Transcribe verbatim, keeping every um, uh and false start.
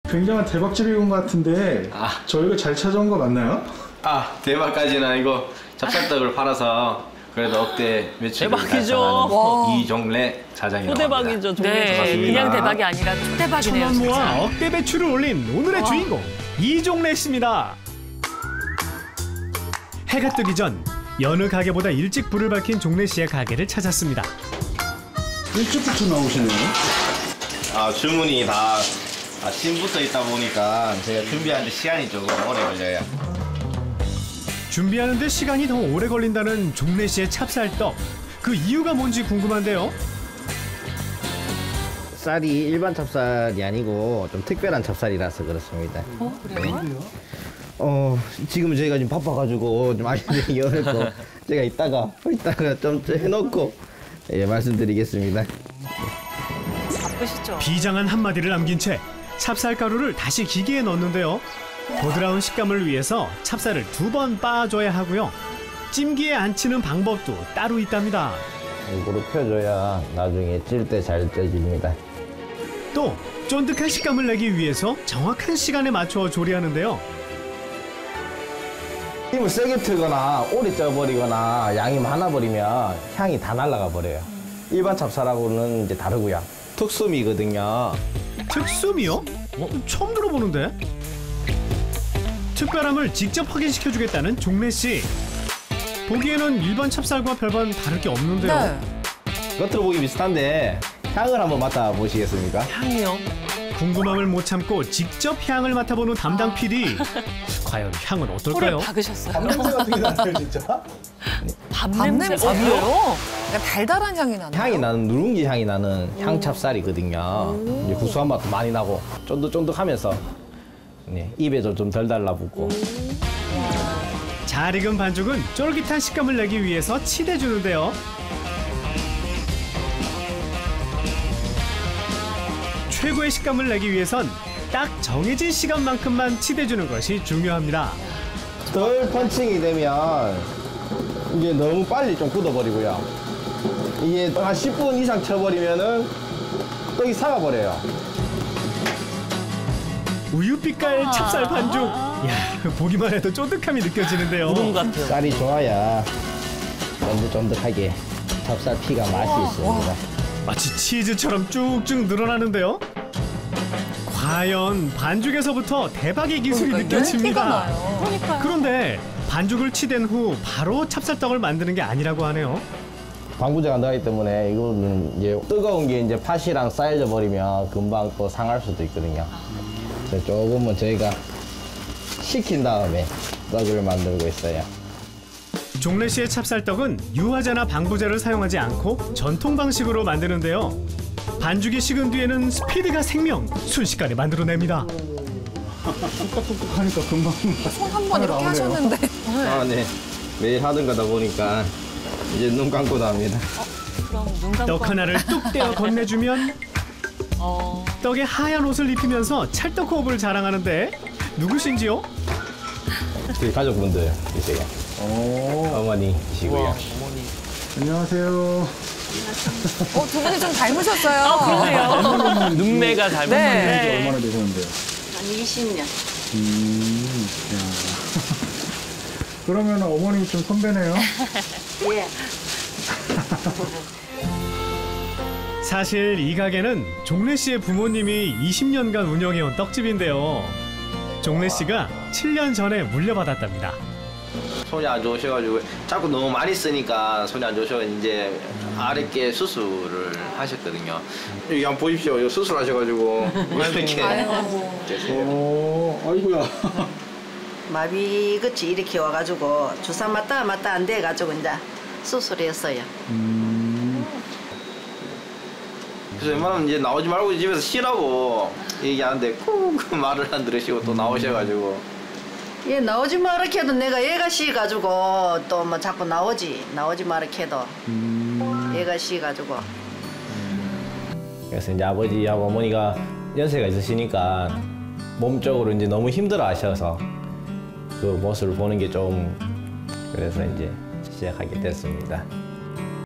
굉장한 대박집인 것 같은데 아. 저희가 잘 찾아온 거 맞나요? 아 대박까지는 아니고 찹쌀떡을 팔아서 그래도 억대 매출을 달성한 이종래 사장이라고 초대박이죠. 네, 그냥 대박이 아니라 초대박이네요. 천원 모아 억대 매출을 올린 오늘의 와. 주인공 이종래 씨입니다. 해가 뜨기 전 여느 가게보다 일찍 불을 밝힌 종래 씨의 가게를 찾았습니다. 일찍부터 나오시네요. 아 주문이 다 아침부터 있다 보니까 제가 준비하는데 시간이 조금 오래 걸려요. 준비하는데 시간이 더 오래 걸린다는 종래 씨의 찹쌀떡. 그 이유가 뭔지 궁금한데요. 쌀이 일반 찹쌀이 아니고 좀 특별한 찹쌀이라서 그렇습니다. 어, 그래요? 네. 어, 지금 저희가 좀 바빠가지고 좀 알려드리기 어렵고 제가 이따가 이따가 좀 해놓고 예, 말씀드리겠습니다. 바쁘시죠? 비장한 한마디를 남긴 채 찹쌀가루를 다시 기계에 넣는데요. 보드라운 식감을 위해서 찹쌀을 두 번 빻아줘야 하고요. 찜기에 안 치는 방법도 따로 있답니다. 일부러 펴줘야 나중에 찔 때 잘 쪄집니다. 또 쫀득한 식감을 내기 위해서 정확한 시간에 맞춰 조리하는데요. 힘을 세게 틀거나 오래 쪄버리거나 양이 많아버리면 향이 다 날아가 버려요. 일반 찹쌀하고는 이제 다르고요. 특수미거든요. 특수미요? 어, 처음 들어보는데? 특별함을 직접 확인시켜주겠다는 종래 씨. 보기에는 일반 찹쌀과 별반 다를 게 없는데요. 네. 겉으로 보기 비슷한데 향을 한번 맡아보시겠습니까? 향이요? 궁금함을 못 참고 직접 향을 맡아보는 담당 피디. 과연 향은 어떨까요? 코를 박으셨어요. 밤냄새 같은 게 나요, 진짜? 밤냄새? 어디요? 약간 달달한 향이 나네요. 향이 나는 누룽지 향이 나는 향찹쌀이거든요. 이제 구수한 맛도 많이 나고 쫀득쫀득하면서 네, 입에도 좀 덜 달라붙고. 잘 익은 반죽은 쫄깃한 식감을 내기 위해서 치대주는데요. 최고의 식감을 내기 위해선 딱 정해진 시간만큼만 치대주는 것이 중요합니다. 덜 펀칭이 되면 이게 너무 빨리 좀 굳어버리고요. 이게 한 십 분 이상 쳐버리면은 떡이 사가버려요. 우유빛깔 아 찹쌀 반죽. 이야, 보기만 해도 쫀득함이 느껴지는데요. 우동 같아요. 쌀이 좋아야 쫀득쫀득하게 찹쌀 피가 맛이 있습니다. 마치 치즈처럼 쭉쭉 늘어나는데요. 과연 반죽에서부터 대박의 기술이 그러니까 느껴집니다. 그러니까요. 그런데 반죽을 치댄 후 바로 찹쌀떡을 만드는 게 아니라고 하네요. 방부제가 나기 때문에 이거는 이제 뜨거운 게 이제 팥이랑 쌓여져 버리면 금방 또 상할 수도 있거든요. 그래서 조금은 저희가 식힌 다음에 떡을 만들고 있어요. 종래 씨의 찹쌀떡은 유화제나 방부제를 사용하지 않고 전통 방식으로 만드는데요. 반죽이 식은 뒤에는 스피드가 생명, 순식간에 만들어냅니다. 뚝딱뚝딱 하니까 금방 손 한 번 이렇게 하셨는데. 아, 네. 매일 하던 거다 보니까 이제 눈 감고도 합니다. 어, 그럼 눈 감고 떡 하나를 뚝 떼어 건네주면 어... 떡에 하얀 옷을 입히면서 찰떡호흡을 자랑하는데 누구신지요? 저희 가족분들 이세요. 어머니시고요. 어머니. 안녕하세요. 어, 두 분이 좀 닮으셨어요. 아, 그러네요. 눈매가 닮은 네. 이게 얼마나 되셨는데요? 한 이십 년. 음, 야. 그러면 어머님이 좀 선배네요? 예. 사실 이 가게는 종래 씨의 부모님이 이십 년간 운영해온 떡집인데요. 종래 씨가 칠 년 전에 물려받았답니다. 손이 안 좋으셔가지고 자꾸 너무 많이 쓰니까 손이 안 좋으셔서 이제 아랫게 수술을 하셨거든요. 여기 한번 보십시오. 이거 수술하셔가지고 이렇게. 오, 아이고야. 마비같이 이렇게 와가지고 주사 맞다 맞다 안 돼가지고 이제 수술했어요. 음. 그래서 웬만하면 이제 나오지 말고 집에서 쉬라고 얘기하는데 꾹 말을 안 들으시고 또 나오셔가지고. 얘 나오지 마라 해도 내가 얘가 쉬가지고 또 뭐 자꾸 나오지 나오지 마라 해도 음. 얘가 쉬가지고. 그래서 이제 아버지하고 어머니가 연세가 있으시니까 몸적으로 이제 너무 힘들어 하셔서 그 모습을 보는 게 좀 그래서 이제 시작하게 됐습니다.